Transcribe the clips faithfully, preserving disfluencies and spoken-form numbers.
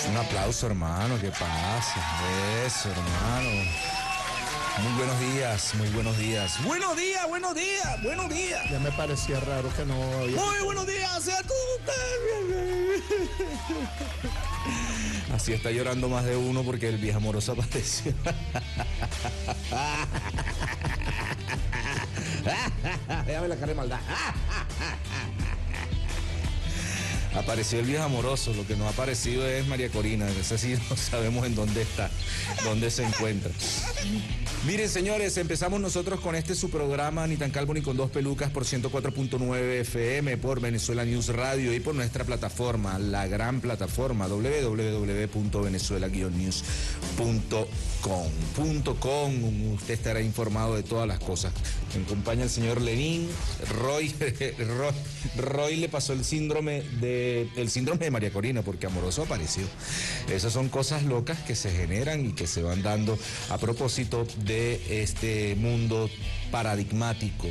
Un aplauso, hermano, ¿qué pasa? Eso, hermano. Muy buenos días, muy buenos días. Buenos días, buenos días, buenos días. Ya me parecía raro que no había... Muy buenos días, sea tú. Así está llorando más de uno porque el viejo amoroso apareció. Déjame la cara de maldad. Apareció el viejo amoroso, lo que no ha aparecido es María Corina, ese sí no sabemos en dónde está, dónde se encuentra. Miren, señores, empezamos nosotros con este su programa, Ni tan calvo ni con dos pelucas, por ciento cuatro punto nueve F M, por Venezuela News Radio y por nuestra plataforma, la gran plataforma, doble u doble u doble u punto venezuela guion news punto com. Usted estará informado de todas las cosas. Me acompaña el señor Lenín. Roy, Roy, Roy le pasó el síndrome de, el síndrome de María Corina, porque amoroso apareció. Esas son cosas locas que se generan y que se van dando a propósito de este mundo paradigmático,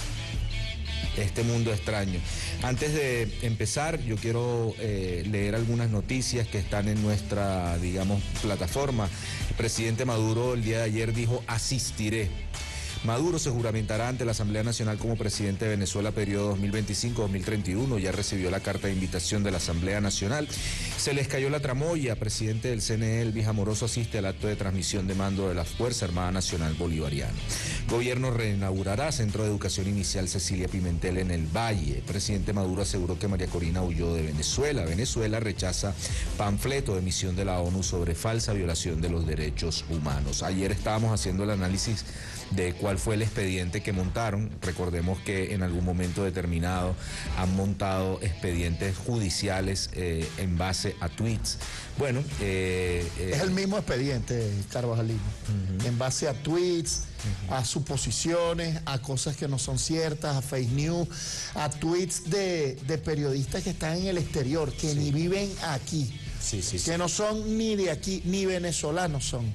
este mundo extraño. Antes de empezar, yo quiero eh, leer algunas noticias que están en nuestra, digamos, plataforma. El presidente Maduro el día de ayer dijo: asistiré. Maduro se juramentará ante la Asamblea Nacional como presidente de Venezuela periodo dos mil veinticinco a dos mil treinta y uno. Ya recibió la carta de invitación de la Asamblea Nacional. Se les cayó la tramoya. Presidente del C N E, Elvis Amoroso, asiste al acto de transmisión de mando de la Fuerza Armada Nacional Bolivariana. Gobierno reinaugurará Centro de Educación Inicial Cecilia Pimentel en el Valle. Presidente Maduro aseguró que María Corina huyó de Venezuela. Venezuela rechaza panfleto de emisión de la ONU sobre falsa violación de los derechos humanos. Ayer estábamos haciendo el análisis de cuál fue el expediente que montaron. Recordemos que en algún momento determinado han montado expedientes judiciales eh, en base a tweets. Bueno, eh, eh, es el mismo expediente, Carvajalino, uh-huh. En base a tweets, uh-huh. a suposiciones, a cosas que no son ciertas, a fake news, a tweets de, de periodistas que están en el exterior, que sí. ni viven aquí, sí, sí, que sí. no son ni de aquí, ni venezolanos son.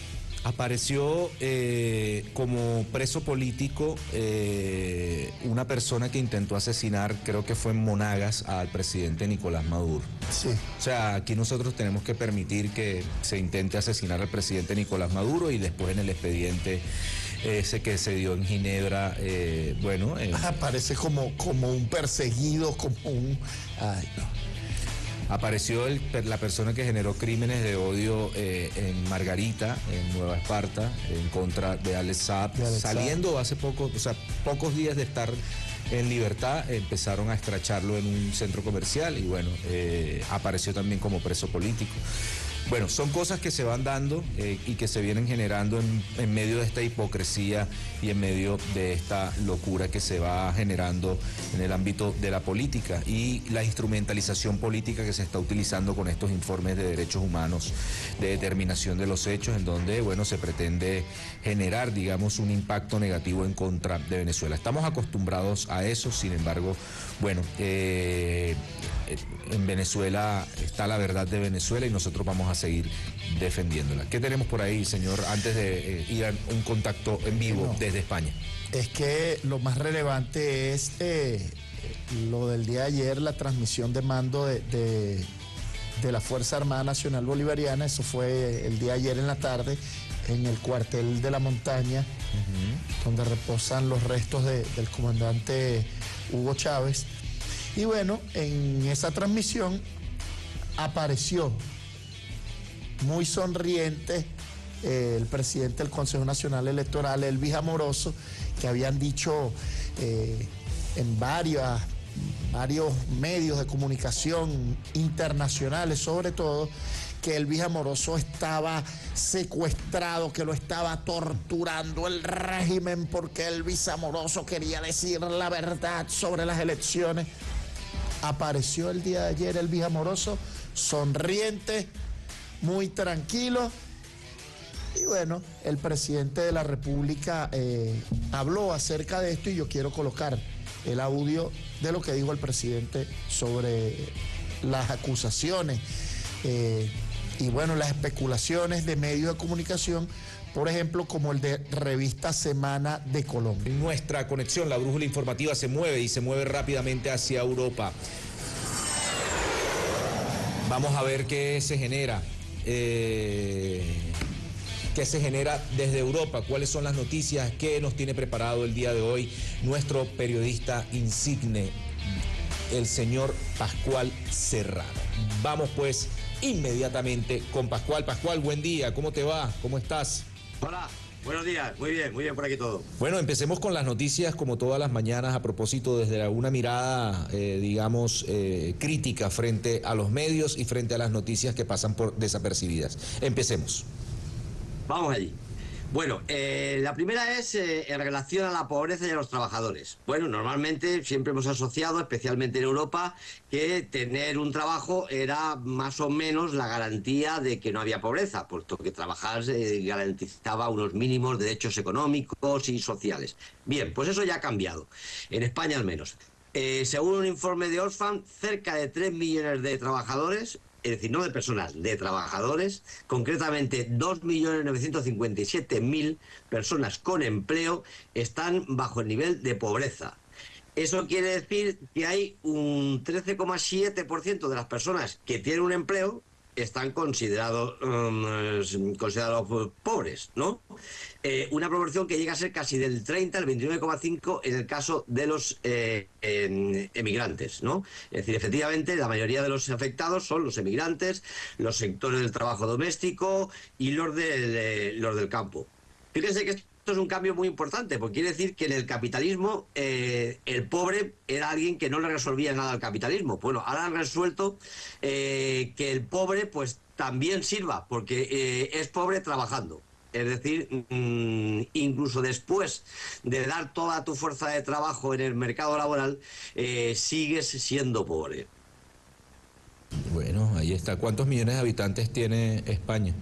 Apareció eh, como preso político eh, una persona que intentó asesinar, creo que fue en Monagas, al presidente Nicolás Maduro. Sí. O sea, aquí nosotros tenemos que permitir que se intente asesinar al presidente Nicolás Maduro y después en el expediente ese que se dio en Ginebra, eh, bueno... Eh, Aparece como, como un perseguido, como un... Ay, no. Apareció el, la persona que generó crímenes de odio eh, en Margarita, en Nueva Esparta, en contra de Alex Saab, saliendo hace poco, o sea, pocos días de estar en libertad, empezaron a escracharlo en un centro comercial y bueno, eh, apareció también como preso político. Bueno, son cosas que se van dando eh, y que se vienen generando en, en medio de esta hipocresía y en medio de esta locura que se va generando en el ámbito de la política y la instrumentalización política que se está utilizando con estos informes de derechos humanos, de determinación de los hechos, en donde, bueno, se pretende generar, digamos, un impacto negativo en contra de Venezuela. Estamos acostumbrados a eso, sin embargo, bueno, eh, en Venezuela está la verdad de Venezuela y nosotros vamos a seguir defendiéndola. ¿Qué tenemos por ahí, señor, antes de eh, ir a un contacto en vivo no, desde España? Es que lo más relevante es eh, lo del día de ayer, la transmisión de mando de, de, de la Fuerza Armada Nacional Bolivariana. Eso fue el día de ayer en la tarde en el cuartel de la Montaña, uh-huh. donde reposan los restos de, del comandante Hugo Chávez. Y bueno, en esa transmisión apareció muy sonriente eh, el presidente del Consejo Nacional Electoral, Elvis Amoroso, que habían dicho eh, en varias, varios medios de comunicación internacionales, sobre todo, que Elvis Amoroso estaba secuestrado, que lo estaba torturando el régimen porque Elvis Amoroso quería decir la verdad sobre las elecciones. Apareció el día de ayer Elvis Amoroso, sonriente, muy tranquilo. Y bueno, el presidente de la República eh, habló acerca de esto y yo quiero colocar el audio de lo que dijo el presidente sobre las acusaciones eh, y bueno, las especulaciones de medios de comunicación, por ejemplo, como el de Revista Semana de Colombia. Nuestra conexión, la brújula informativa, se mueve y se mueve rápidamente hacia Europa. Vamos a ver qué se genera. Eh, ¿Qué se genera desde Europa? ¿Cuáles son las noticias? ¿Qué nos tiene preparado el día de hoy nuestro periodista insigne, el señor Pascual Serrano? Vamos pues inmediatamente con Pascual. Pascual, buen día, ¿cómo te va? ¿Cómo estás? Hola, buenos días, muy bien, muy bien por aquí todo. Bueno, empecemos con las noticias como todas las mañanas a propósito desde una mirada, eh, digamos, eh, crítica frente a los medios y frente a las noticias que pasan por desapercibidas. Empecemos. Vamos allí. Bueno, eh, la primera es eh, en relación a la pobreza y a los trabajadores. Bueno, normalmente siempre hemos asociado, especialmente en Europa, que tener un trabajo era más o menos la garantía de que no había pobreza, puesto que trabajar eh, garantizaba unos mínimos derechos económicos y sociales. Bien, pues eso ya ha cambiado, en España al menos. Eh, según un informe de Oxfam, cerca de tres millones de trabajadores, es decir, no de personas, de trabajadores, concretamente dos millones novecientos cincuenta y siete mil personas con empleo están bajo el nivel de pobreza. Eso quiere decir que hay un trece coma siete por ciento de las personas que tienen un empleo están considerados um, considerados pobres, ¿no? Eh, una proporción que llega a ser casi del treinta al veintinueve coma cinco en el caso de los eh, en, emigrantes, ¿no? Es decir, efectivamente, la mayoría de los afectados son los emigrantes, los sectores del trabajo doméstico y los del, eh, los del campo. Fíjense que esto es un cambio muy importante, porque quiere decir que en el capitalismo eh, el pobre era alguien que no le resolvía nada al capitalismo. Bueno, ahora han resuelto eh, que el pobre pues también sirva, porque eh, es pobre trabajando. Es decir, mmm, incluso después de dar toda tu fuerza de trabajo en el mercado laboral, eh, sigues siendo pobre. Bueno, ahí está. ¿Cuántos millones de habitantes tiene España?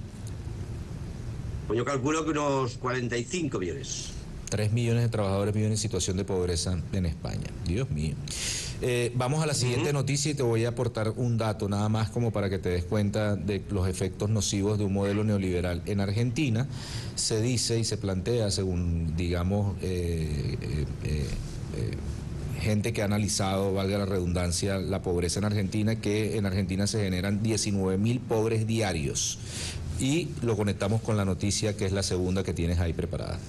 Pues yo calculo que unos cuarenta y cinco millones. Tres millones de trabajadores viven en situación de pobreza en España. Dios mío. Eh, vamos a la siguiente uh-huh. noticia y te voy a aportar un dato nada más como para que te des cuenta de los efectos nocivos de un modelo neoliberal. En Argentina se dice y se plantea, según digamos eh, eh, eh, eh, gente que ha analizado, valga la redundancia, la pobreza en Argentina, que en Argentina se generan diecinueve mil pobres diarios. Y lo conectamos con la noticia que es la segunda que tienes ahí preparada.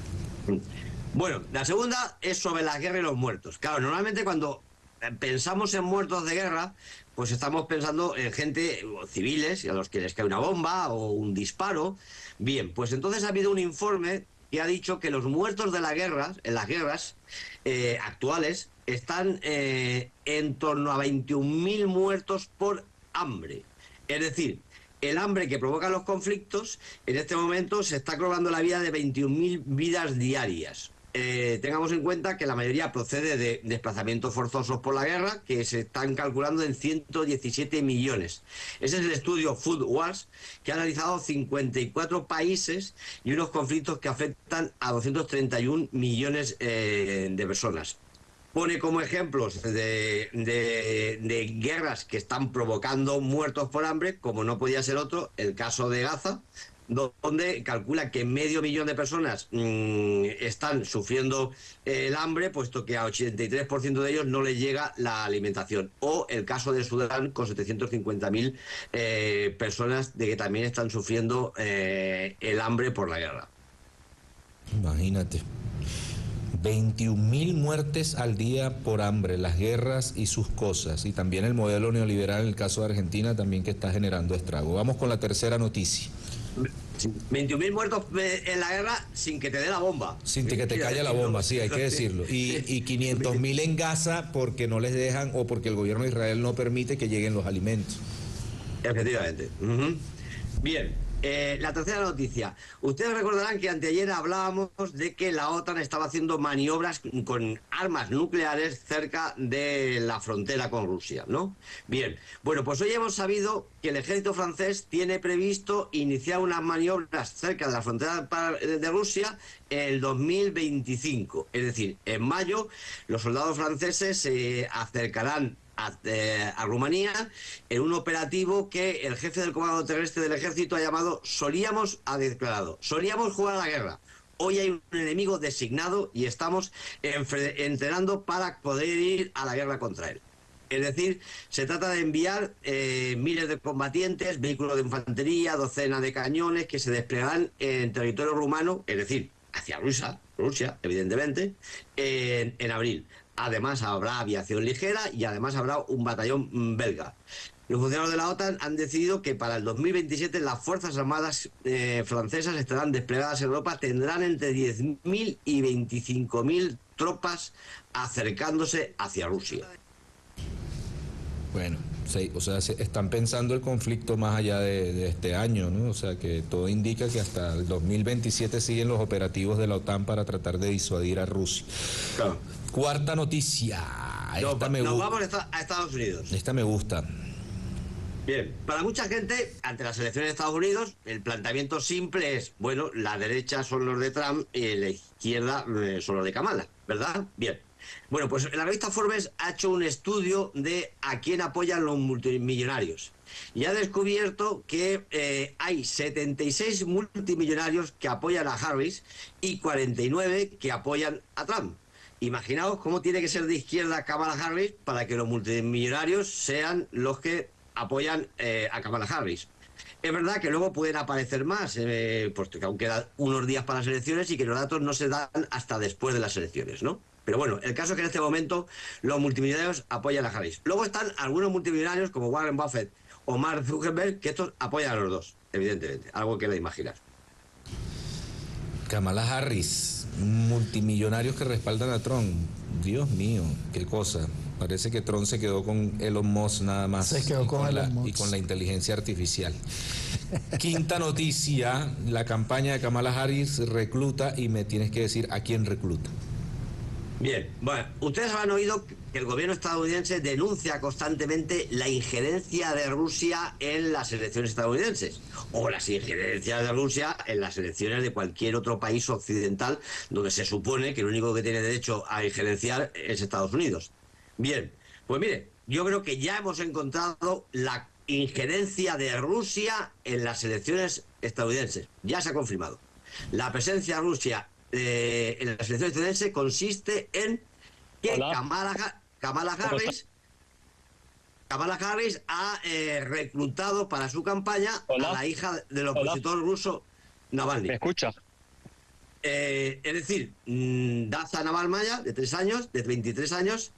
Bueno, la segunda es sobre la guerra y los muertos. Claro, normalmente cuando pensamos en muertos de guerra, pues estamos pensando en gente, civiles, a los que les cae una bomba o un disparo. Bien, pues entonces ha habido un informe que ha dicho que los muertos de la guerra, en las guerras eh, actuales, están eh, en torno a veintiún mil muertos por hambre. Es decir, el hambre que provoca los conflictos, en este momento se está cobrando la vida de veintiún mil vidas diarias. Eh, tengamos en cuenta que la mayoría procede de desplazamientos forzosos por la guerra, que se están calculando en ciento diecisiete millones. Ese es el estudio Food Wars, que ha analizado cincuenta y cuatro países y unos conflictos que afectan a doscientos treinta y un millones eh, de personas. Pone como ejemplos de, de, de guerras que están provocando muertos por hambre, como no podía ser otro, el caso de Gaza, donde calcula que medio millón de personas mmm, están sufriendo el hambre, puesto que a ochenta y tres por ciento de ellos no les llega la alimentación. O el caso de Sudán, con setecientos cincuenta mil eh, personas de que también están sufriendo eh, el hambre por la guerra. Imagínate. veintiún mil muertes al día por hambre, las guerras y sus cosas, y también el modelo neoliberal en el caso de Argentina también que está generando estrago. Vamos con la tercera noticia. veintiún mil muertos en la guerra sin que te dé la bomba. Sin que te calle la bomba, sí, hay que decirlo. Y, y quinientos mil en Gaza porque no les dejan o porque el gobierno de Israel no permite que lleguen los alimentos. Efectivamente. Uh-huh. Bien. Eh, la tercera noticia. Ustedes recordarán que anteayer hablábamos de que la OTAN estaba haciendo maniobras con armas nucleares cerca de la frontera con Rusia, ¿no? Bien, bueno, pues hoy hemos sabido que el ejército francés tiene previsto iniciar unas maniobras cerca de la frontera de Rusia en el dos mil veinticinco. Es decir, en mayo los soldados franceses se acercarán A, eh, a Rumanía en un operativo que el jefe del comando terrestre del ejército ha llamado Solíamos, ha declarado, solíamos jugar a la guerra. Hoy hay un enemigo designado y estamos entrenando para poder ir a la guerra contra él. Es decir, se trata de enviar eh, miles de combatientes, vehículos de infantería, docenas de cañones que se desplegarán en territorio rumano, es decir, hacia Rusia, Rusia, evidentemente, en, en abril. Además habrá aviación ligera y además habrá un batallón belga. Los funcionarios de la OTAN han decidido que para el dos mil veintisiete las Fuerzas Armadas eh, francesas estarán desplegadas en Europa, tendrán entre diez mil y veinticinco mil tropas acercándose hacia Rusia. Bueno, sí, o sea, se están pensando el conflicto más allá de, de este año, ¿no? O sea, que todo indica que hasta el dos mil veintisiete siguen los operativos de la OTAN para tratar de disuadir a Rusia. Claro. Cuarta noticia. Nos, Esta me nos gu- vamos a Estados Unidos. Esta me gusta. Bien, para mucha gente, ante las elecciones de Estados Unidos, el planteamiento simple es, bueno, la derecha son los de Trump y la izquierda eh, son los de Kamala, ¿verdad? Bien. Bueno, pues la revista Forbes ha hecho un estudio de a quién apoyan los multimillonarios y ha descubierto que eh, hay setenta y seis multimillonarios que apoyan a Harris y cuarenta y nueve que apoyan a Trump. Imaginaos cómo tiene que ser de izquierda Kamala Harris para que los multimillonarios sean los que apoyan eh, a Kamala Harris. Es verdad que luego pueden aparecer más, eh, porque aún quedan unos días para las elecciones y que los datos no se dan hasta después de las elecciones, ¿no? Pero bueno, el caso es que en este momento los multimillonarios apoyan a Harris. Luego están algunos multimillonarios como Warren Buffett o Mark Zuckerberg, que estos apoyan a los dos, evidentemente, algo que no imaginar. Kamala Harris, multimillonarios que respaldan a Trump. Dios mío, qué cosa. Parece que Trump se quedó con Elon Musk nada más. Se quedó y con la, Elon Musk. y con la inteligencia artificial. Quinta noticia, la campaña de Kamala Harris recluta y me tienes que decir a quién recluta. Bien, bueno, ustedes habrán oído que el gobierno estadounidense denuncia constantemente la injerencia de Rusia en las elecciones estadounidenses o las injerencias de Rusia en las elecciones de cualquier otro país occidental donde se supone que el único que tiene derecho a injerenciar es Estados Unidos. Bien, pues mire, yo creo que ya hemos encontrado la injerencia de Rusia en las elecciones estadounidenses. Ya se ha confirmado. La presencia de Rusia Eh, en la selección estadounidense consiste en que Kamala, Kamala Harris Kamala Harris ha eh, reclutado para su campaña Hola. a la hija del opositor Hola. ruso Navalny. ¿Me escucha? Eh, es decir, mmm, Daza Navalmaya, de tres años, de veintitrés años.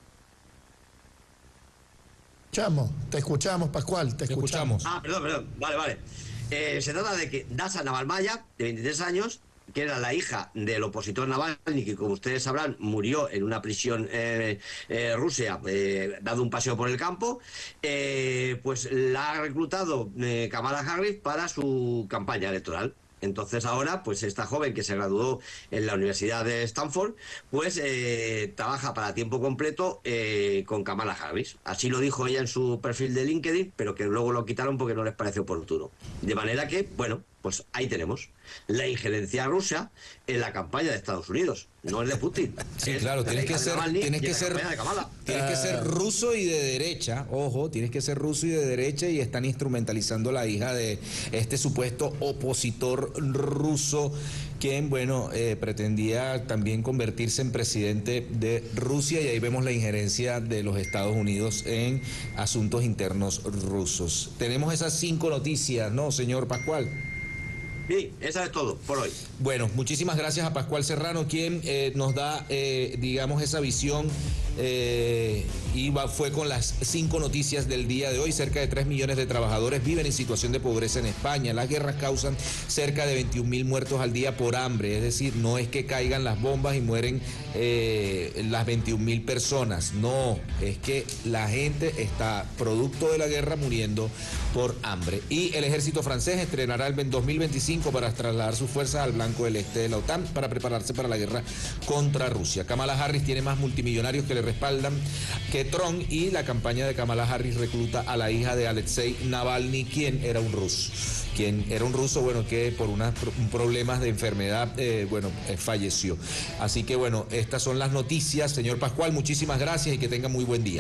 Escuchamos, te escuchamos, Pascual, te, te escuchamos. escuchamos. Ah, perdón, perdón, vale, vale. Eh, se trata de que Daza Navalmaya, de veintitrés años, que era la hija del opositor Navalny, que como ustedes sabrán murió en una prisión eh, eh, rusa, eh, dado un paseo por el campo, eh, pues la ha reclutado eh, Kamala Harris para su campaña electoral. Entonces ahora, pues esta joven que se graduó en la Universidad de Stanford, pues eh, trabaja para tiempo completo eh, con Kamala Harris. Así lo dijo ella en su perfil de LinkedIn, pero que luego lo quitaron porque no les parece oportuno. De manera que, bueno, pues ahí tenemos la injerencia rusa en la campaña de Estados Unidos. No es de Putin. Sí, claro, tienes que ser, tienes que ser, tienes que ser ruso y de derecha, ojo, tienes que ser ruso y de derecha y están instrumentalizando a la hija de este supuesto opositor ruso, quien, bueno, eh, pretendía también convertirse en presidente de Rusia, y ahí vemos la injerencia de los Estados Unidos en asuntos internos rusos. Tenemos esas cinco noticias, ¿no, señor Pascual? Sí, eso es todo por hoy. Bueno, muchísimas gracias a Pascual Serrano, quien eh, nos da, eh, digamos, esa visión eh, y va, fue con las cinco noticias del día de hoy. Cerca de tres millones de trabajadores viven en situación de pobreza en España. Las guerras causan cerca de veintiún mil muertos al día por hambre. Es decir, no es que caigan las bombas y mueren eh, las veintiún mil personas. No, es que la gente está producto de la guerra muriendo por hambre. Y el ejército francés estrenará el dos mil veinticinco para trasladar sus fuerzas al blanco del este de la OTAN para prepararse para la guerra contra Rusia. Kamala Harris tiene más multimillonarios que le respaldan que Trump, y la campaña de Kamala Harris recluta a la hija de Alexei Navalny, quien era un ruso. Quien era un ruso, bueno, que por unos problemas de enfermedad, eh, bueno, eh, falleció. Así que, bueno, estas son las noticias. Señor Pascual, muchísimas gracias y que tenga muy buen día.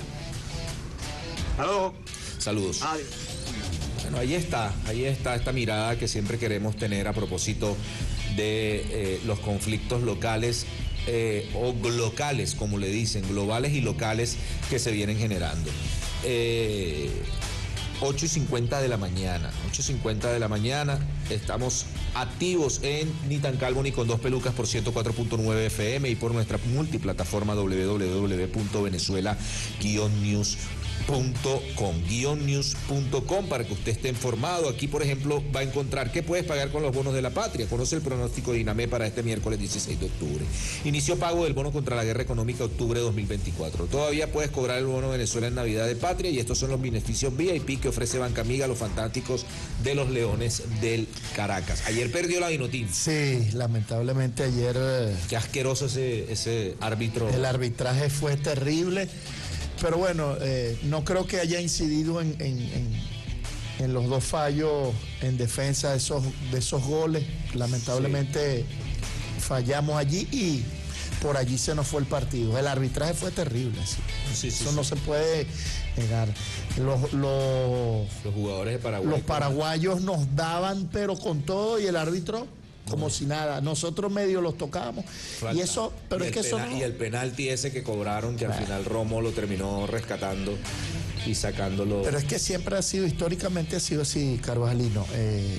Aló. Saludos. Adiós. Bueno, ahí está, ahí está esta mirada que siempre queremos tener a propósito de eh, los conflictos locales eh, o locales, como le dicen, globales y locales que se vienen generando. Eh, ocho y cincuenta de la mañana, ocho y cincuenta de la mañana, estamos activos en Ni tan calvo ni con dos pelucas por ciento cuatro punto nueve F M y por nuestra multiplataforma doble u doble u doble u punto venezuela guion news punto com, guion news punto com, para que usted esté informado. Aquí, por ejemplo, va a encontrar qué puedes pagar con los bonos de la patria. Conoce el pronóstico de INAME para este miércoles dieciséis de octubre. Inició pago del bono contra la guerra económica octubre dos mil veinticuatro. Todavía puedes cobrar el bono Venezuela en Navidad de Patria y estos son los beneficios V I P que ofrece Banca Amiga a los fantásticos de los Leones del Caracas. Ayer perdió la Vinotín. Sí, lamentablemente ayer... Qué asqueroso ese, ese árbitro. El arbitraje fue terrible. Pero bueno, eh, no creo que haya incidido en, en, en, en los dos fallos en defensa de esos, de esos goles. Lamentablemente sí. Fallamos allí y por allí se nos fue el partido. El arbitraje fue terrible. ¿Sí? Sí, sí, Eso sí. no se puede negar. Los, los, los jugadores de Paraguay. Los paraguayos nos daban, pero con todo, y el árbitro... como no. si nada, nosotros medio los tocábamos. Falta. Y eso, pero y es que pena, eso no... Y el penalti ese que cobraron, que bueno. al final Romo lo terminó rescatando y sacándolo. Pero es que siempre ha sido, históricamente ha sido así, Carvajalino. Eh,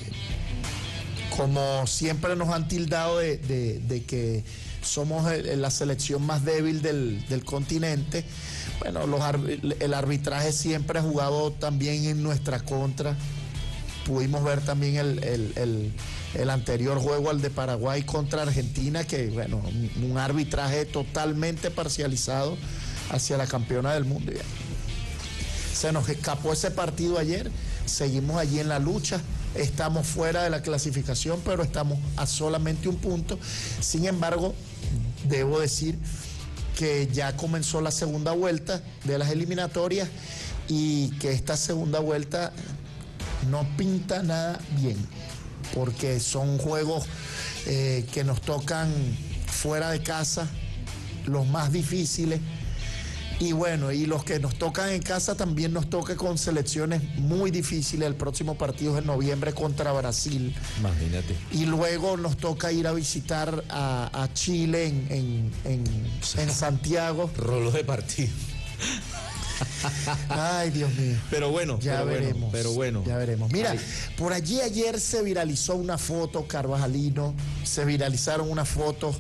como siempre nos han tildado de, de, de que somos el, la selección más débil del, del continente. Bueno, los, el arbitraje siempre ha jugado también en nuestra contra. Pudimos ver también el, el, el, el anterior juego, al de Paraguay contra Argentina, que bueno, un, un arbitraje totalmente parcializado hacia la campeona del mundo. Se nos escapó ese partido ayer, seguimos allí en la lucha, estamos fuera de la clasificación, pero estamos a solamente un punto. Sin embargo, debo decir que ya comenzó la segunda vuelta de las eliminatorias y que esta segunda vuelta no pinta nada bien, porque son juegos eh, que nos tocan fuera de casa, los más difíciles, y bueno, y los que nos tocan en casa también nos toca con selecciones muy difíciles. El próximo partido es en noviembre contra Brasil. Imagínate. Y luego nos toca ir a visitar a, a Chile en, en, en, en Santiago. Rolo de partido. Ay, Dios mío. Pero bueno, ya pero veremos. Bueno, pero bueno. Ya veremos. Mira, Ay. por allí ayer se viralizó una foto, Carvajalino, se viralizaron unas fotos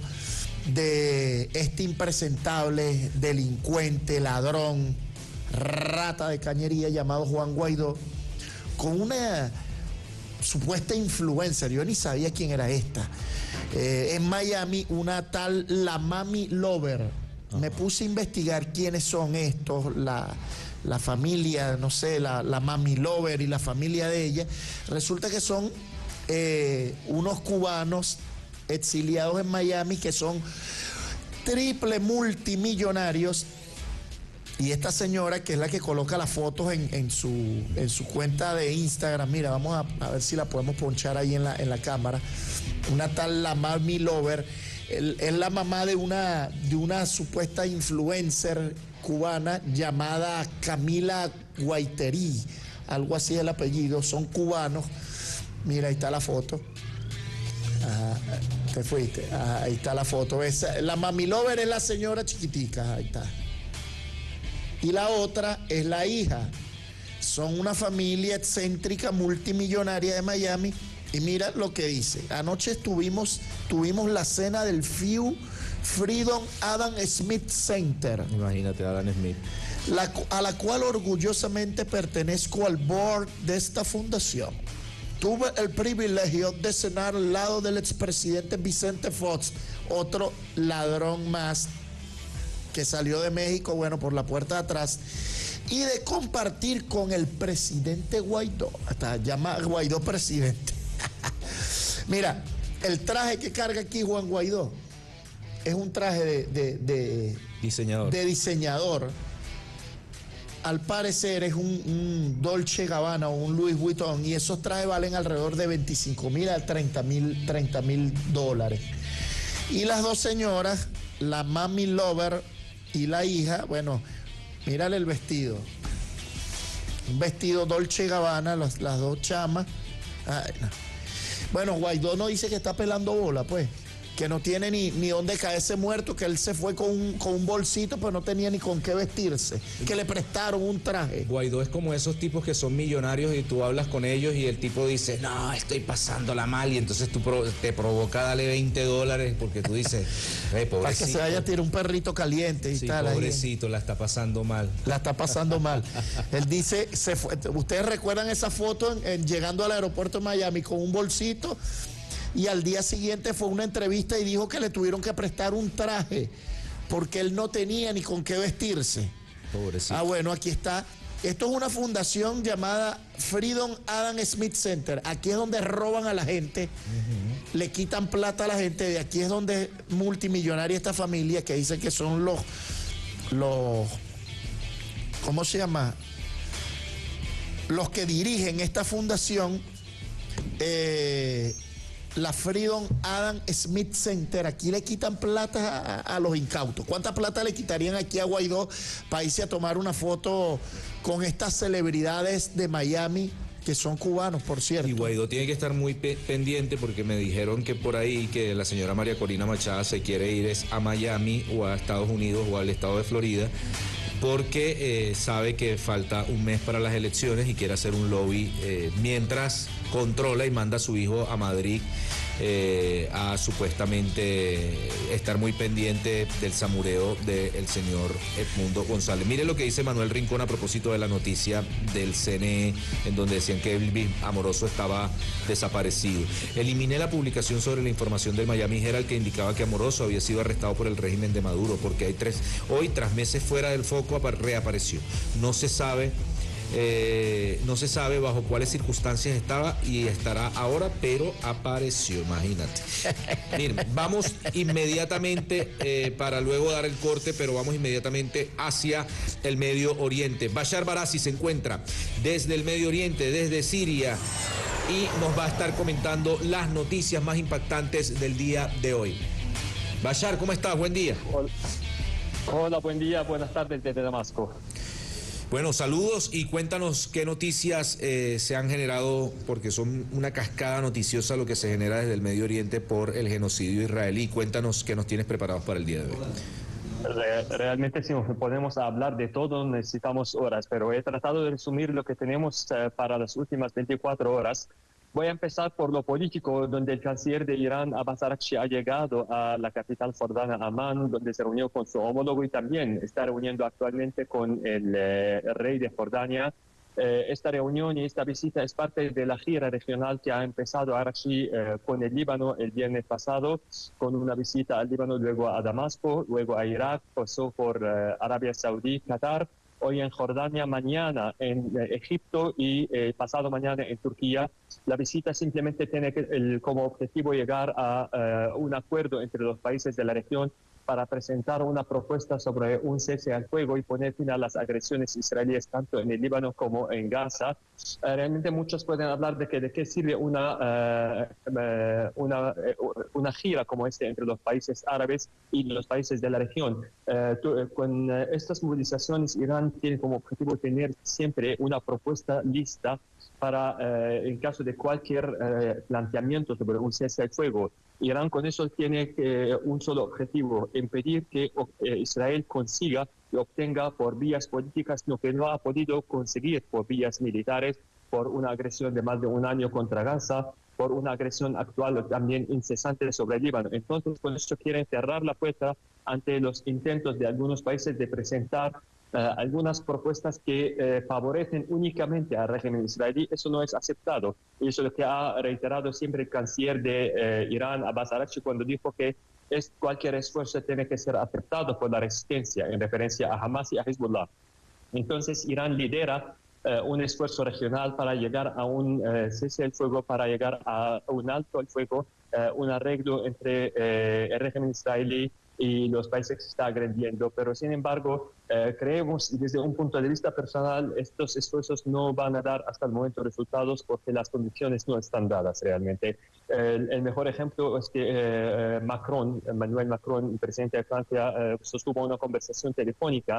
de este impresentable, delincuente, ladrón, rata de cañería llamado Juan Guaidó, con una supuesta influencer. Yo ni sabía quién era esta. Eh, en Miami, una tal La Mami Lover. Uh-huh. Me puse a investigar quiénes son estos, la, la familia, no sé, la, la Mami Lover y la familia de ella. Resulta que son eh, unos cubanos exiliados en Miami que son triple multimillonarios, y esta señora, que es la que coloca las fotos en, en, su, en su cuenta de Instagram, mira, vamos a, a ver si la podemos ponchar ahí en la, en la cámara, una tal La Mami Lover, el, es la mamá de una, de una supuesta influencer cubana llamada Camila Guaiterí, algo así es el apellido, son cubanos. Mira, ahí está la foto. Ajá, te fuiste. Ajá, ahí está la foto. Esa, la Mami Lover es la señora chiquitica. Ahí está. Y la otra es la hija. Son una familia excéntrica multimillonaria de Miami. Y mira lo que dice. Anoche estuvimos, tuvimos la cena del Few Freedom Adam Smith Center. Imagínate, Adam Smith. La, a la cual orgullosamente pertenezco al board de esta fundación. Tuve el privilegio de cenar al lado del expresidente Vicente Fox, otro ladrón más que salió de México, bueno, por la puerta de atrás, y de compartir con el presidente Guaidó, hasta llama Guaidó presidente. Mira, el traje que carga aquí Juan Guaidó es un traje de, de, de diseñador. de diseñador. Al parecer es un, un Dolce Gabbana o un Louis Vuitton, y esos trajes valen alrededor de veinticinco mil a treinta mil dólares. Y las dos señoras, la Mami Lover y la hija, bueno, mírale el vestido. Un vestido Dolce Gabbana, las, las dos chamas. Ay, no. Bueno, Guaidó no dice que está pelando bola, pues. que no tiene ni, ni dónde caerse muerto, que él se fue con un, con un bolsito, pero no tenía ni con qué vestirse, que le prestaron un traje. Guaidó es como esos tipos que son millonarios y tú hablas con ellos y el tipo dice, no, estoy pasándola mal, y entonces tú pro, te provoca darle veinte dólares porque tú dices, hey, pobrecito. Para que se vaya a tirar un perrito caliente y sí, tal. Pobrecito, ahí. La está pasando mal. La está pasando mal. Él dice, se fue, ustedes recuerdan esa foto en, en, llegando al aeropuerto de Miami con un bolsito, y al día siguiente fue una entrevista y dijo que le tuvieron que prestar un traje porque él no tenía ni con qué vestirse. Pobrecito. Ah, bueno, aquí está. Esto es una fundación llamada Freedom Adam Smith Center. Aquí es donde roban a la gente, uh-huh. le quitan plata a la gente. De aquí es donde es multimillonaria esta familia, que dicen que son los, los, ¿cómo se llama? Los que dirigen esta fundación. Eh, la Freedom Adam Smith Center. Aquí le quitan plata a, a los incautos. ¿Cuánta plata le quitarían aquí a Guaidó para irse a tomar una foto con estas celebridades de Miami, que son cubanos, por cierto? Y Guaidó tiene que estar muy pe pendiente, porque me dijeron que por ahí que la señora María Corina Machado se quiere ir es a Miami o a Estados Unidos o al estado de Florida, porque eh, sabe que falta un mes para las elecciones y quiere hacer un lobby eh, mientras controla y manda a su hijo a Madrid eh, a supuestamente estar muy pendiente del samureo del señor Edmundo González. Mire lo que dice Manuel Rincón a propósito de la noticia del C N E, en donde decían que Elvis Amoroso estaba desaparecido. Eliminé la publicación sobre la información del Miami Herald que indicaba que Amoroso había sido arrestado por el régimen de Maduro, porque hay tres, hoy tras meses fuera del foco reapareció. No se sabe Eh, no se sabe bajo cuáles circunstancias estaba y estará ahora, pero apareció, imagínate. Miren, vamos inmediatamente eh, para luego dar el corte, pero vamos inmediatamente hacia el Medio Oriente. Bashar Barassi se encuentra desde el Medio Oriente, desde Siria, y nos va a estar comentando las noticias más impactantes del día de hoy. Bashar, ¿cómo estás? Buen día. Hola, Hola buen día, buenas tardes desde Damasco. Bueno, saludos y cuéntanos qué noticias eh, se han generado, porque son una cascada noticiosa lo que se genera desde el Medio Oriente por el genocidio israelí. Cuéntanos qué nos tienes preparados para el día de hoy. Realmente si nos podemos hablar de todo necesitamos horas, pero he tratado de resumir lo que tenemos uh, para las últimas veinticuatro horas. Voy a empezar por lo político, donde el canciller de Irán, Abbas Araghchi, ha llegado a la capital jordana, Amán, donde se reunió con su homólogo y también está reuniendo actualmente con el, eh, el rey de Jordania. Eh, esta reunión y esta visita es parte de la gira regional que ha empezado Araghchi eh, con el Líbano el viernes pasado, con una visita al Líbano, luego a Damasco, luego a Irak, pasó por eh, Arabia Saudí, Qatar, hoy en Jordania, mañana en eh, Egipto y eh, pasado mañana en Turquía. La visita simplemente tiene que, el, como objetivo llegar a uh, un acuerdo entre los países de la región para presentar una propuesta sobre un cese al fuego y poner fin a las agresiones israelíes tanto en el Líbano como en Gaza. Uh, realmente muchos pueden hablar de que de qué sirve una, uh, uh, una, uh, una gira como esta entre los países árabes y los países de la región. Uh, tu, uh, con uh, estas movilizaciones, Irán tiene como objetivo tener siempre una propuesta lista para, eh, en caso de cualquier eh, planteamiento sobre un cese al fuego. Irán con eso tiene eh, un solo objetivo, impedir que eh, Israel consiga y obtenga por vías políticas lo que no ha podido conseguir por vías militares, por una agresión de más de un año contra Gaza, por una agresión actual también incesante sobre el Líbano. Entonces, con eso quieren cerrar la puerta ante los intentos de algunos países de presentar Uh, algunas propuestas que uh, favorecen únicamente al régimen israelí. Eso no es aceptado. Y eso es lo que ha reiterado siempre el canciller de uh, Irán, Abbas Araghchi, cuando dijo que es, cualquier esfuerzo tiene que ser aceptado por la resistencia, en referencia a Hamas y a Hezbollah. Entonces, Irán lidera uh, un esfuerzo regional para llegar a un uh, cese del fuego, para llegar a un alto al fuego, uh, un arreglo entre uh, el régimen israelí y los países que se está agrediendo, pero sin embargo eh, creemos, y desde un punto de vista personal, estos esfuerzos no van a dar hasta el momento resultados porque las condiciones no están dadas realmente. El, el mejor ejemplo es que eh, Macron, Emmanuel Macron, el presidente de Francia, eh, sostuvo una conversación telefónica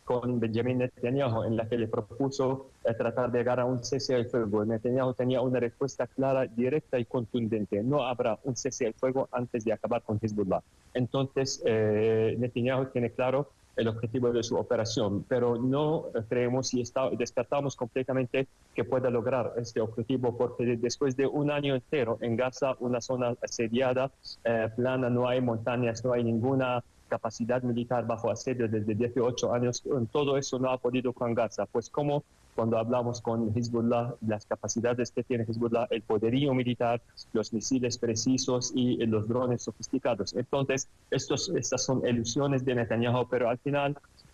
con Benjamin Netanyahu, en la que le propuso eh, tratar de llegar a un cese al fuego. Netanyahu tenía una respuesta clara, directa y contundente: no habrá un cese al fuego antes de acabar con Hezbollah. Entonces, eh, Netanyahu tiene claro el objetivo de su operación, pero no creemos y está, descartamos completamente que pueda lograr este objetivo, porque después de un año entero en Gaza, una zona asediada, eh, plana, no hay montañas, no hay ninguna capacidad militar bajo asedio desde dieciocho años, todo eso no ha podido con Gaza. Pues como cuando hablamos con Hezbollah, las capacidades que tiene Hezbollah, el poderío militar, los misiles precisos y los drones sofisticados. Entonces, estos, estas son ilusiones de Netanyahu, pero al final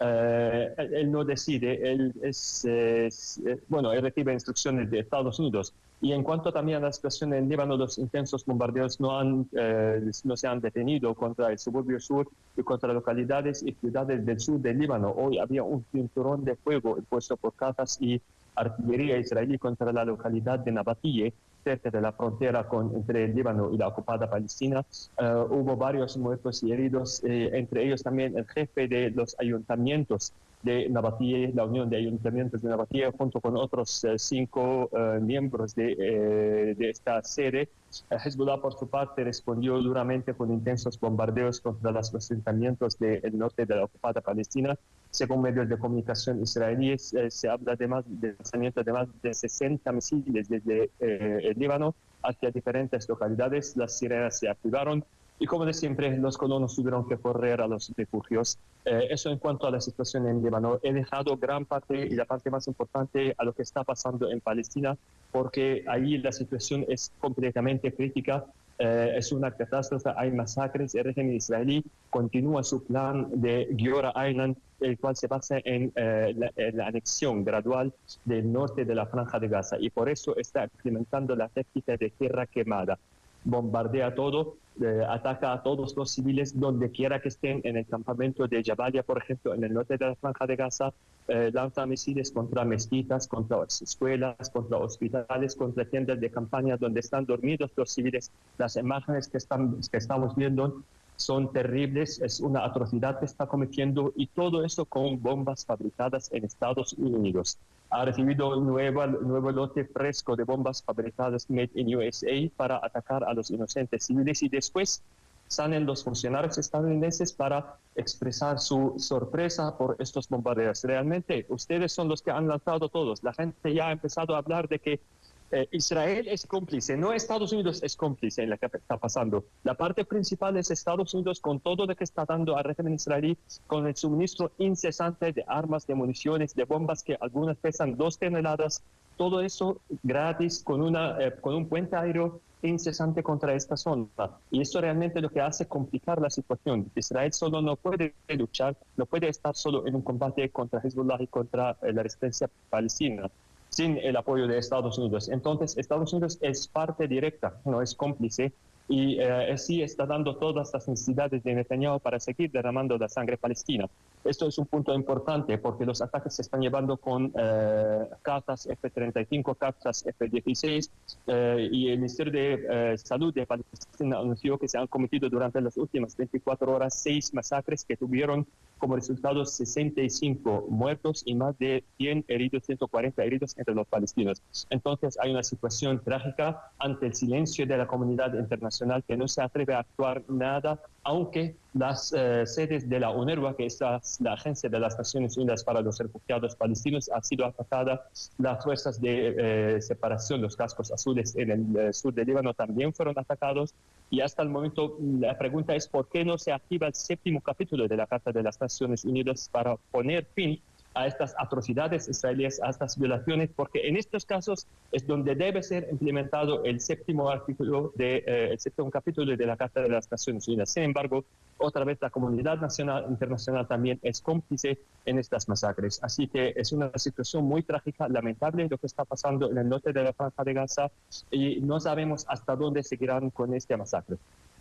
eh, él no decide, él es, es, bueno, él recibe instrucciones de Estados Unidos. Y en cuanto también a la situación en Líbano, los intensos bombardeos no, han, eh, no se han detenido contra el suburbio sur y contra localidades y ciudades del sur del Líbano. Hoy había un cinturón de fuego puesto por cazas y artillería israelí contra la localidad de Nabatille, cerca de la frontera con, entre el Líbano y la ocupada Palestina. Uh, hubo varios muertos y heridos, eh, entre ellos también el jefe de los ayuntamientos de Nabatille, la Unión de Ayuntamientos de Nabatille, junto con otros eh, cinco eh, miembros de, eh, de esta sede. Hezbollah, por su parte, respondió duramente con intensos bombardeos contra los asentamientos del norte de la ocupada Palestina. Según medios de comunicación israelíes, eh, se habla de más de lanzamiento de más de sesenta misiles desde eh, el Líbano hacia diferentes localidades. Las sirenas se activaron y, como de siempre, los colonos tuvieron que correr a los refugios. Eh, eso en cuanto a la situación en Líbano. He dejado gran parte y la parte más importante a lo que está pasando en Palestina, porque ahí la situación es completamente crítica. Eh, es una catástrofe, hay masacres. El régimen israelí continúa su plan de Giora Island, el cual se basa en, eh, la, en la anexión gradual del norte de la Franja de Gaza, y por eso está implementando la táctica de tierra quemada. Bombardea todo, eh, ataca a todos los civiles donde quiera que estén, en el campamento de Jabalia, por ejemplo, en el norte de la Franja de Gaza, eh, lanza misiles contra mezquitas, contra escuelas, contra hospitales, contra tiendas de campaña donde están dormidos los civiles. Las imágenes que, están, que estamos viendo son terribles, es una atrocidad que está cometiendo, y todo eso con bombas fabricadas en Estados Unidos. Ha recibido un nuevo, nuevo lote fresco de bombas fabricadas Made in U S A para atacar a los inocentes civiles, y después salen los funcionarios estadounidenses para expresar su sorpresa por estos bombardeos. Realmente, ustedes son los que han lanzado todos. La gente ya ha empezado a hablar de que Eh, Israel es cómplice, no Estados Unidos es cómplice en lo que está pasando. La parte principal es Estados Unidos, con todo lo que está dando al régimen israelí, con el suministro incesante de armas, de municiones, de bombas que algunas pesan dos toneladas, todo eso gratis, con, una, eh, con un puente aéreo incesante contra esta zona. Y esto realmente lo que hace complicar la situación. Israel solo no puede luchar, no puede estar solo en un combate contra Hezbollah y contra eh, la resistencia palestina sin el apoyo de Estados Unidos. Entonces, Estados Unidos es parte directa, no es cómplice, y eh, sí está dando todas las necesidades de Netanyahu para seguir derramando la sangre palestina. Esto es un punto importante porque los ataques se están llevando con eh, cazas F treinta y cinco, cazas F dieciséis, eh, y el Ministerio de eh, Salud de Palestina anunció que se han cometido durante las últimas veinticuatro horas seis masacres que tuvieron como resultado sesenta y cinco muertos y más de cien heridos, ciento cuarenta heridos entre los palestinos. Entonces hay una situación trágica ante el silencio de la comunidad internacional, que no se atreve a actuar nada, aunque las eh, sedes de la UNRWA, que es la, la Agencia de las Naciones Unidas para los Refugiados Palestinos, ha sido atacada. Las fuerzas de eh, separación, los cascos azules en el eh, sur de Líbano, también fueron atacados. Y hasta el momento la pregunta es por qué no se activa el séptimo capítulo de la Carta de las Naciones Unidas para poner fin a estas atrocidades israelíes, a estas violaciones, porque en estos casos es donde debe ser implementado el séptimo artículo de eh, el séptimo capítulo de la Carta de las Naciones Unidas. Sin embargo, otra vez la comunidad nacional internacional también es cómplice en estas masacres. Así que es una situación muy trágica, lamentable lo que está pasando en el norte de la Franja de Gaza, y no sabemos hasta dónde seguirán con esta masacre.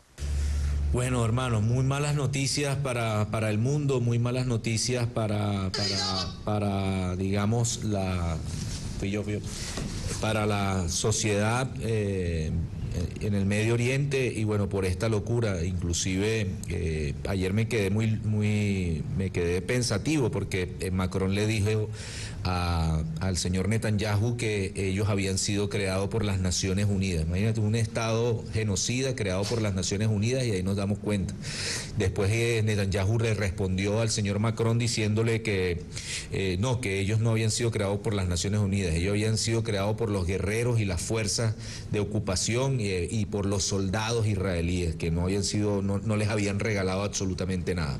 Bueno, hermano, muy malas noticias para, para el mundo, muy malas noticias para, para, para digamos, la, fui yo, fui yo, para la sociedad eh, en el Medio Oriente y bueno, por esta locura, inclusive eh, ayer me quedé muy, muy, me quedé pensativo porque eh, Macron le dijo a, al señor Netanyahu que ellos habían sido creados por las Naciones Unidas. Imagínate, un Estado genocida creado por las Naciones Unidas, y ahí nos damos cuenta. Después eh, Netanyahu le respondió al señor Macron diciéndole que eh, no, que ellos no habían sido creados por las Naciones Unidas, ellos habían sido creados por los guerreros y las fuerzas de ocupación y, y por los soldados israelíes, que no habían sido, no, no les habían regalado absolutamente nada.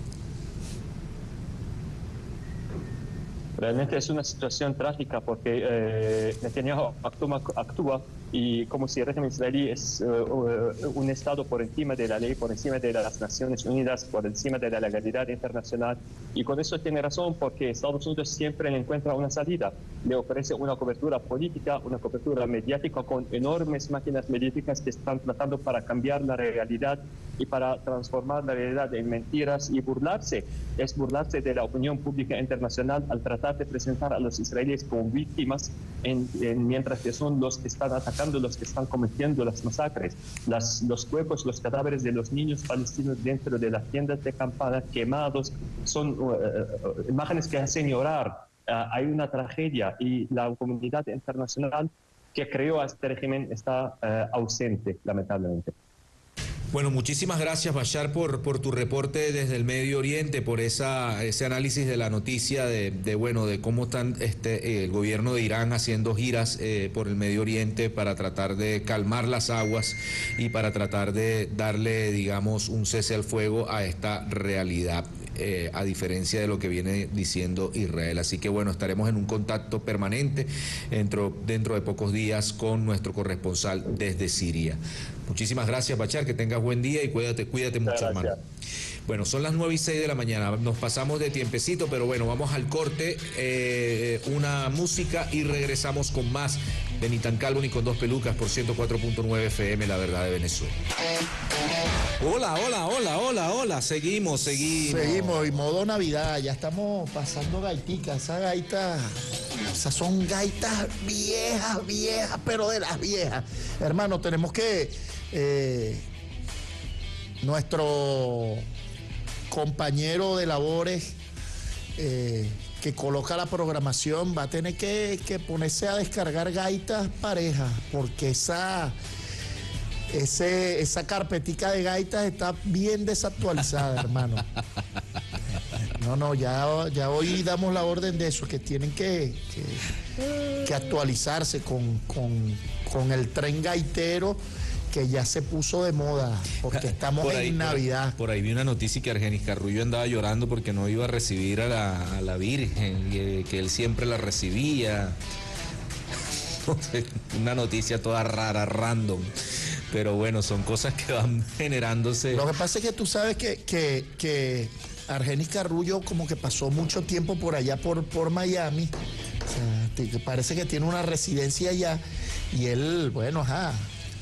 Realmente es una situación trágica porque eh, Netanyahu actúa, actúa y como si el régimen israelí es uh, un Estado por encima de la ley, por encima de las Naciones Unidas, por encima de la legalidad internacional. Y con eso tiene razón, porque Estados Unidos siempre le encuentra una salida. Le ofrece una cobertura política, una cobertura mediática con enormes máquinas mediáticas que están tratando para cambiar la realidad y para transformar la realidad en mentiras y burlarse. Es burlarse de la opinión pública internacional al tratar de presentar a los israelíes como víctimas, en, en, mientras que son los que están atacando, los que están cometiendo las masacres. Las, los cuerpos, los cadáveres de los niños palestinos dentro de las tiendas de campaña quemados son uh, uh, imágenes que hacen llorar. Uh, hay una tragedia y la comunidad internacional que creó a este régimen está uh, ausente, lamentablemente. Bueno, muchísimas gracias, Bashar, por, por tu reporte desde el Medio Oriente, por esa, ese análisis de la noticia de, de bueno, de cómo están este, eh, el gobierno de Irán haciendo giras eh, por el Medio Oriente para tratar de calmar las aguas y para tratar de darle, digamos, un cese al fuego a esta realidad. Eh, a diferencia de lo que viene diciendo Israel. Así que bueno, estaremos en un contacto permanente dentro, dentro de pocos días con nuestro corresponsal desde Siria. Muchísimas gracias, Bashar, que tengas buen día y cuídate, cuídate mucho, gracias, hermano. Bueno, son las nueve y seis de la mañana, nos pasamos de tiempecito, pero bueno, vamos al corte, eh, una música y regresamos con más de Ni tan calvo ni con dos pelucas por ciento cuatro punto nueve F M, La Verdad de Venezuela. Hola, hola, hola, hola, hola, seguimos, seguimos. Seguimos, y modo Navidad, ya estamos pasando gaiticas, esas gaitas, esas son gaitas viejas, viejas, pero de las viejas. Hermano, tenemos que, eh, nuestro compañero de labores eh, que coloca la programación va a tener que, que ponerse a descargar gaitas parejas, porque esa, ese, esa carpetica de gaitas está bien desactualizada, hermano. No, no, ya, ya hoy damos la orden de eso, que tienen que, que, que actualizarse con, con, con el tren gaitero, que ya se puso de moda, porque estamos por ahí, en Navidad. Por, por ahí vi una noticia que Argenis Carrullo andaba llorando porque no iba a recibir a la, a la Virgen, y que él siempre la recibía. Una noticia toda rara, random. Pero bueno, son cosas que van generándose. Lo que pasa es que tú sabes que, que, que Argenis Carrullo como que pasó mucho tiempo por allá, por, por Miami. O sea, te, parece que tiene una residencia allá. Y él, bueno, ajá...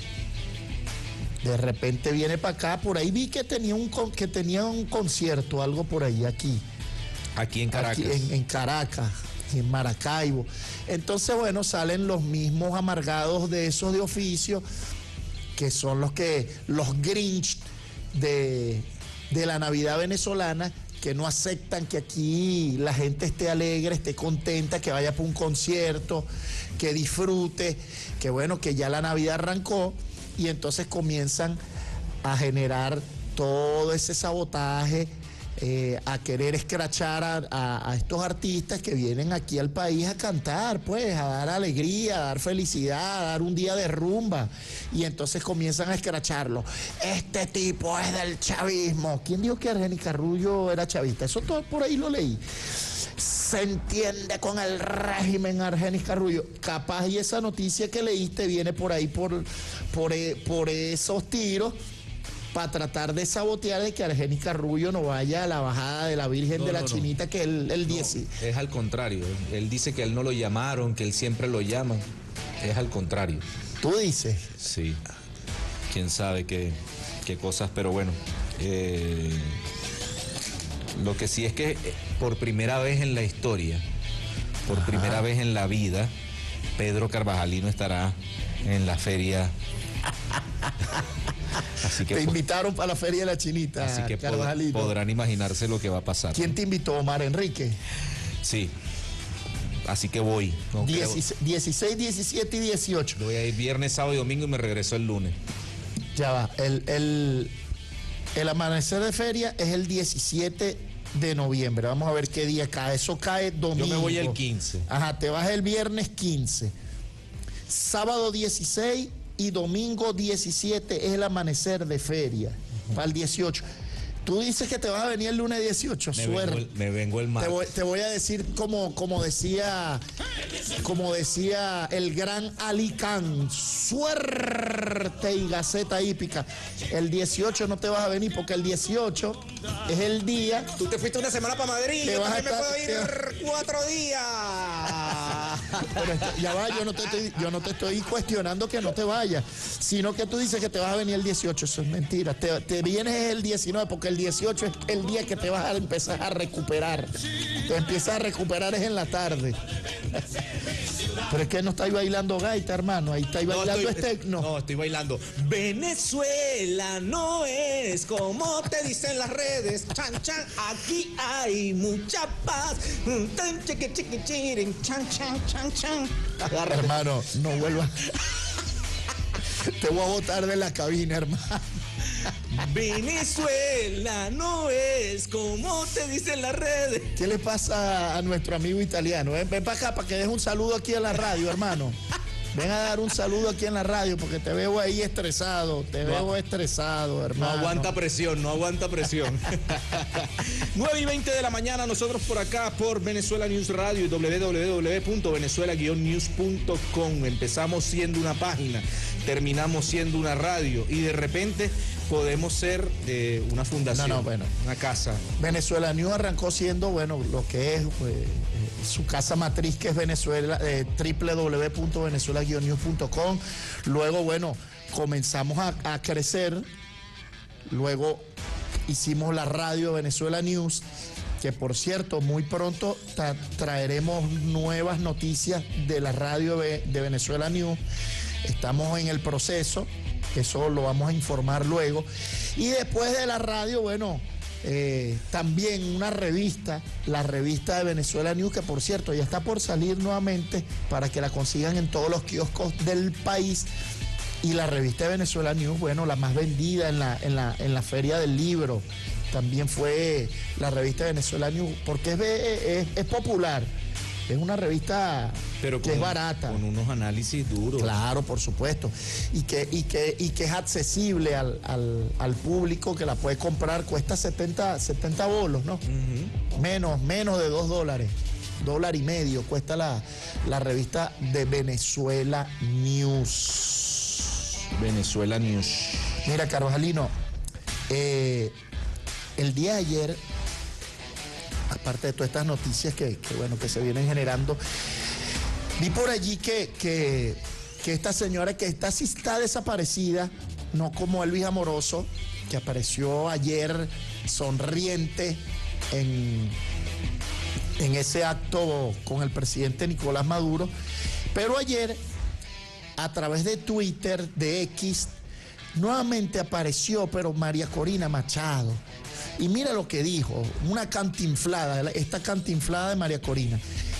De repente viene para acá, por ahí vi que tenía un que tenía un concierto, algo por ahí aquí. Aquí en Caracas. Aquí, en, en Caracas, en Maracaibo. Entonces, bueno, salen los mismos amargados de esos de oficio, que son los que, los Grinch de, de la Navidad venezolana, que no aceptan que aquí la gente esté alegre, esté contenta, que vaya para un concierto, que disfrute, que bueno, que ya la Navidad arrancó. Y entonces comienzan a generar todo ese sabotaje, eh, a querer escrachar a, a, a estos artistas que vienen aquí al país a cantar, pues, a dar alegría, a dar felicidad, a dar un día de rumba. Y entonces comienzan a escracharlo. Este tipo es del chavismo. ¿Quién dijo que Argenis Carrullo era chavista? Eso todo por ahí lo leí. Se entiende con el régimen, Argenis Carrullo. Capaz y esa noticia que leíste viene por ahí por, por, por esos tiros para tratar de sabotear de que Argenis Carrullo no vaya a la bajada de la Virgen no, de la no, Chinita, no. que él, él no, dice. Es al contrario. Él dice que él no lo llamaron, que él siempre lo llama. Es al contrario. ¿Tú dices? Sí. Quién sabe qué, qué cosas, pero bueno. Eh... Lo que sí es que por primera vez en la historia, por Ajá. primera vez en la vida, Pedro Carvajalino estará en la feria. Así que te po- invitaron para la feria de la Chinita, así que pod- Carvajalino. podrán imaginarse lo que va a pasar. ¿Quién te invitó, Omar Enrique? Sí. Así que voy. No creo- dieciséis, dieciséis, diecisiete y dieciocho. voy a ir viernes, sábado y domingo y me regreso el lunes. Ya va. El, el, el amanecer de feria es el diecisiete de noviembre. Vamos a ver qué día cae. Eso cae domingo. Yo me voy el quince. Ajá, te vas el viernes quince. Sábado dieciséis y domingo diecisiete es el amanecer de feria. Uh-huh. Para el dieciocho. Tú dices que te vas a venir el lunes dieciocho. Me Suerte. vengo el, me vengo el Te martes. voy, te voy a decir como, como decía como decía el gran Ali Khan, suerte y gaceta hípica. El dieciocho no te vas a venir porque el dieciocho es el día. Tú te fuiste una semana para Madrid, Te yo vas a también me estar- puedo ir cuatro días. Pero esto- ya va, yo no, te estoy, yo no te estoy cuestionando que no te vayas, sino que tú dices que te vas a venir el dieciocho. Eso es mentira. Te, te vienes el diecinueve porque el dieciocho es el día que te vas a empezar a recuperar. Te empiezas a recuperar es en la tarde. Pero es que no estáis bailando gaita, hermano. Ahí estáis bailando es tecno. No, estoy bailando. Venezuela no es como te dicen las redes. Chan, chan, aquí hay mucha paz. Tan, chiqui, chiqui, chirin, chan, chan, chan, chan. Agárrate. Hermano, no vuelvas. Te voy a botar de la cabina, hermano. Venezuela no es como te dicen las redes. ¿Qué le pasa a nuestro amigo italiano? Ven, ven para acá para que des un saludo aquí en la radio, hermano. Ven a dar un saludo aquí en la radio porque te veo ahí estresado. Te No. veo estresado, No hermano. aguanta presión, no aguanta presión. nueve y veinte de la mañana, nosotros por acá, por Venezuela News Radio y doble u doble u doble u punto venezuela guion news punto com. Empezamos siendo una página, terminamos siendo una radio y de repente podemos ser eh, una fundación, No, no, bueno. una casa. Venezuela News arrancó siendo, bueno, lo que es pues, eh, su casa matriz, que es Venezuela, eh, doble u doble u doble u punto venezuela guion news punto com. Luego, bueno, comenzamos a, a crecer. Luego hicimos la radio Venezuela News, que por cierto, muy pronto tra- traeremos nuevas noticias de la radio de, de Venezuela News. Estamos en el proceso, eso lo vamos a informar luego. Y después de la radio, bueno, eh, también una revista, la revista de Venezuela News, que por cierto ya está por salir nuevamente para que la consigan en todos los kioscos del país. Y la revista de Venezuela News, bueno, la más vendida en la, en la, en la Feria del Libro, también fue la revista de Venezuela News, porque es, es, es popular, es una revista Pero que con, es barata. con unos análisis duros. Claro, por supuesto. Y que, y que, y que es accesible al, al, al público, que la puede comprar, cuesta setenta, setenta bolos, ¿no? Uh-huh. Menos, menos de dos dólares. Dólar y medio cuesta la, la revista de Venezuela News. Venezuela News. Mira, Carvajalino, eh, el día de ayer, aparte de todas estas noticias que, que, bueno, que se vienen generando, vi por allí que, que, que esta señora, que está, sí está desaparecida, no como Elvis Amoroso, que apareció ayer sonriente en, en ese acto con el presidente Nicolás Maduro, pero ayer, a través de Twitter, de X, nuevamente apareció, pero María Corina Machado. Y mira lo que dijo, una cantinflada, esta cantinflada de María Corina.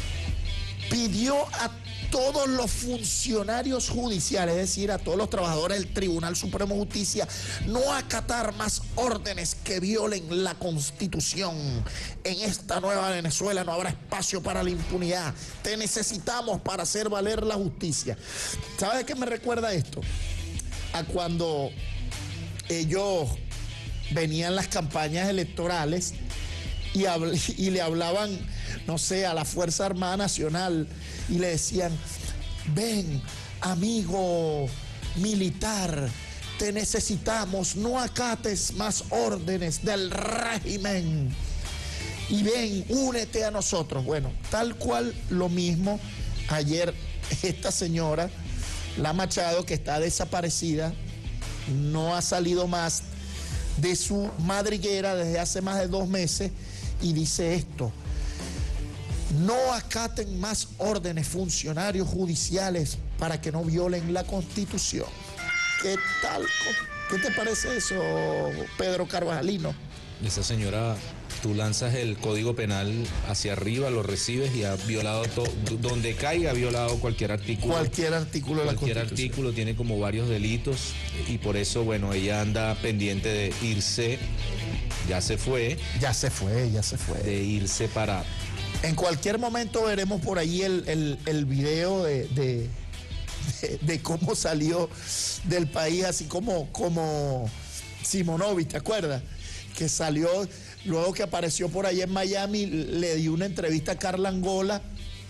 Pidió a todos los funcionarios judiciales, es decir, a todos los trabajadores del Tribunal Supremo de Justicia, no acatar más órdenes que violen la Constitución. En esta nueva Venezuela no habrá espacio para la impunidad. Te necesitamos para hacer valer la justicia. ¿Sabes de qué me recuerda esto? A cuando ellos venían las campañas electorales y, habl- y le hablaban, no sé, a la Fuerza Armada Nacional y le decían: ven, amigo militar, te necesitamos, no acates más órdenes del régimen y ven, únete a nosotros. Bueno, tal cual lo mismo ayer esta señora, la Machado, que está desaparecida, no ha salido más de su madriguera desde hace más de dos meses y dice esto: no acaten más órdenes funcionarios judiciales para que no violen la Constitución. ¿Qué tal? ¿Qué te parece eso, Pedro Carvajalino? Esa señora, tú lanzas el Código Penal hacia arriba, lo recibes y ha violado todo, donde caiga ha violado cualquier artículo. Cualquier artículo de la Cualquier Constitución. artículo tiene como varios delitos y por eso, bueno, ella anda pendiente de irse, ya se fue. Ya se fue, ya se fue. De irse para... En cualquier momento veremos por ahí el, el, el video de, de, de, de cómo salió del país, así como, como Simonovic, ¿te acuerdas? Que salió, luego que apareció por ahí en Miami, le dio una entrevista a Carla Angola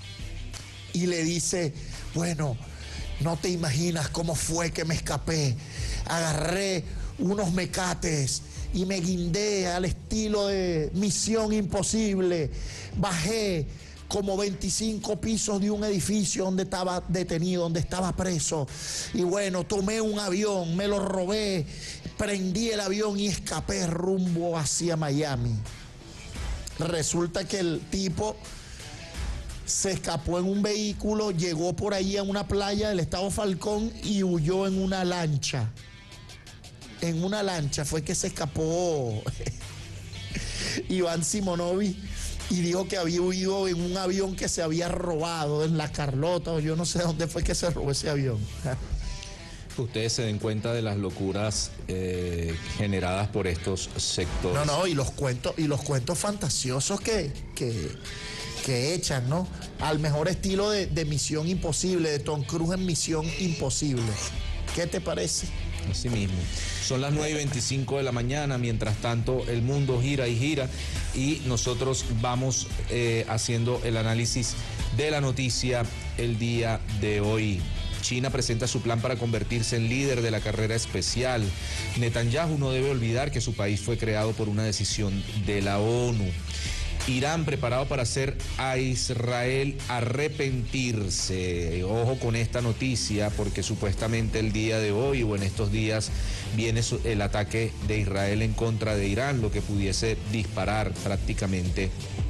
y le dice, bueno, no te imaginas cómo fue que me escapé. Agarré unos mecates y me guindé al estilo de Misión Imposible. Bajé como veinticinco pisos de un edificio donde estaba detenido, donde estaba preso. Y bueno, tomé un avión, me lo robé, prendí el avión y escapé rumbo hacia Miami. Resulta que el tipo se escapó en un vehículo, llegó por ahí a una playa del estado Falcón y huyó en una lancha. En una lancha fue que se escapó Iván Simonovic y dijo que había huido en un avión que se había robado en La Carlota, o yo no sé dónde fue que se robó ese avión. Ustedes se den cuenta de las locuras eh, generadas por estos sectores. No, no, y los cuentos, y los cuentos fantasiosos que, que, que echan, ¿no? Al mejor estilo de, de Misión Imposible, de Tom Cruise en Misión Imposible. ¿Qué te parece? Así mismo. Son las nueve y veinticinco de la mañana, mientras tanto el mundo gira y gira y nosotros vamos eh, haciendo el análisis de la noticia el día de hoy. China presenta su plan para convertirse en líder de la carrera espacial. Netanyahu no debe olvidar que su país fue creado por una decisión de la ONU. Irán preparado para hacer a Israel arrepentirse. Ojo con esta noticia porque supuestamente el día de hoy o en estos días viene el ataque de Israel en contra de Irán, lo que pudiese disparar prácticamente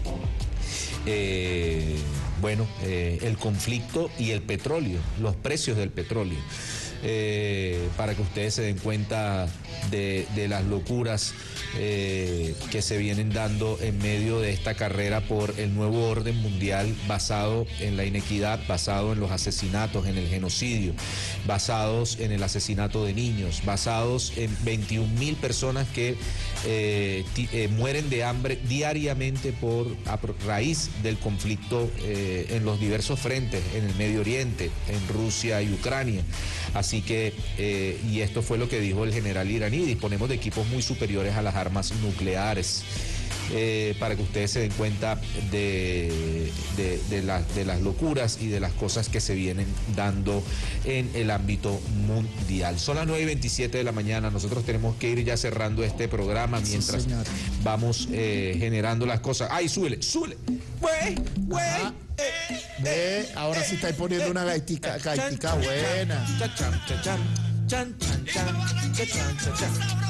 eh, bueno, eh, el conflicto y el petróleo, los precios del petróleo. Eh, para que ustedes se den cuenta de, de las locuras eh, que se vienen dando en medio de esta carrera por el nuevo orden mundial basado en la inequidad, basado en los asesinatos, en el genocidio, basados en el asesinato de niños, basados en veintiún mil personas que eh, eh, mueren de hambre diariamente por a raíz del conflicto eh, en los diversos frentes, en el Medio Oriente, en Rusia y Ucrania. Así que, eh, y esto fue lo que dijo el general iraní, disponemos de equipos muy superiores a las armas nucleares. Eh, para que ustedes se den cuenta de, de, de, la, de las locuras y de las cosas que se vienen dando en el ámbito mundial. Son las nueve y veintisiete de la mañana, nosotros tenemos que ir ya cerrando este programa mientras sí, vamos eh, generando las cosas. ¡Ay, súbele, súbele! ¡Güey, güey! Eh, Ve, ahora sí estáis poniendo una gaitica, gaitica buena. Chan, chan, chan, chan, chan, chan, chan, chan, chan, chan.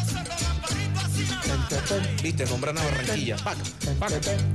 Viste, nombran a Barranquilla. Paca, paca,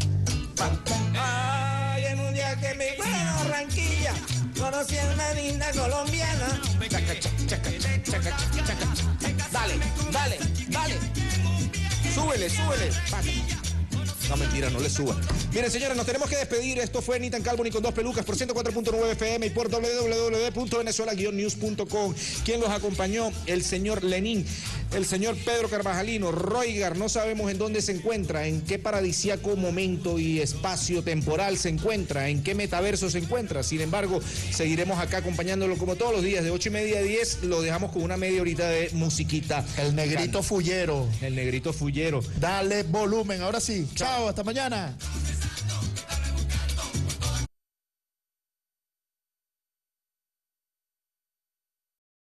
paca. Ay, en un día que me fui a Barranquilla, conocí a una linda colombiana. Chaca, chaca, chaca, chaca. Dale, dale, dale. Súbele, súbele. Paca. No, mentira, no le suban. Miren, señores, nos tenemos que despedir. Esto fue Nitan Calvo ni con dos pelucas por ciento cuatro punto nueve F M y por doble u doble u doble u punto venezuela guion news punto com. ¿Quién los acompañó? El señor Lenín, el señor Pedro Carvajalino, Roigar, no sabemos en dónde se encuentra, en qué paradisíaco momento y espacio temporal se encuentra, en qué metaverso se encuentra. Sin embargo, seguiremos acá acompañándolo como todos los días, de ocho y media a diez. Lo dejamos con una media horita de musiquita. El negrito fullero. El negrito fullero. Dale volumen, ahora sí. Chao, hasta mañana.